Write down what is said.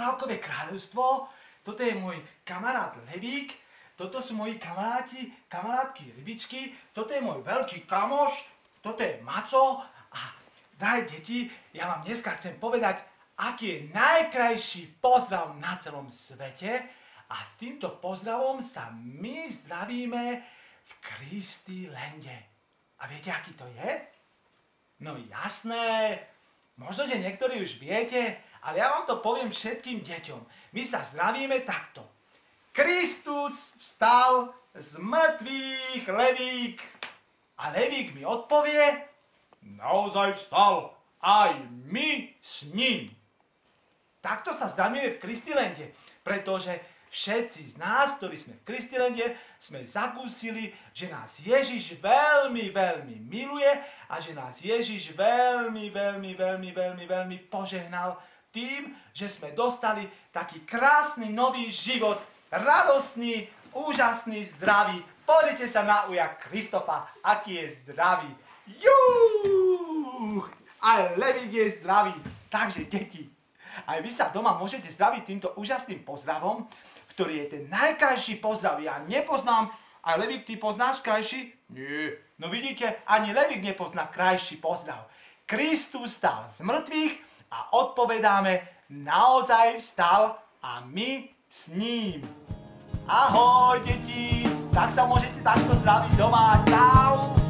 Michálkové kráľovstvo. Toto je môj kamarát Levík. Toto sú moji kamarátky Rybičky. Toto je môj veľký kamoš. Toto je Maco. A drahé deti, ja vám dneska chcem povedať, aký je najkrajší pozdrav na celom svete. A s týmto pozdravom sa my zdravíme v Kristi Lende. A viete, aký to je? No jasné. Možno, že niektorí už viete, ale ja vám to poviem všetkým deťom. My sa zdravíme takto. Kristus vstal z mŕtvych, Levík. A Levík mi odpovie, naozaj vstal, aj my s ním. Takto sa zdravíme v Kristilende, pretože všetci z nás, ktorí sme v Kristilende, sme zakúsili, že nás Ježiš veľmi, veľmi miluje a že nás Ježiš veľmi, veľmi, veľmi, veľmi, veľmi požehnal tým, že sme dostali taký krásny nový život, radostný, úžasný, zdravý. Pozrite sa na uja Kristofa, aký je zdravý. Juuu! Aj Levík je zdravý. Takže, deti, aj vy sa doma môžete zdraviť týmto úžasným pozdravom, ktorý je ten najkrajší pozdrav. Ja nepoznám. A Levík, ty poznáš krajší? Nie. No vidíte, ani Levík nepozná krajší pozdrav. Kristus stal z mŕtvych a odpovedáme, naozaj vstal a my s ním. Ahoj, deti! Tak sa môžete takto zdraviť doma. Čau!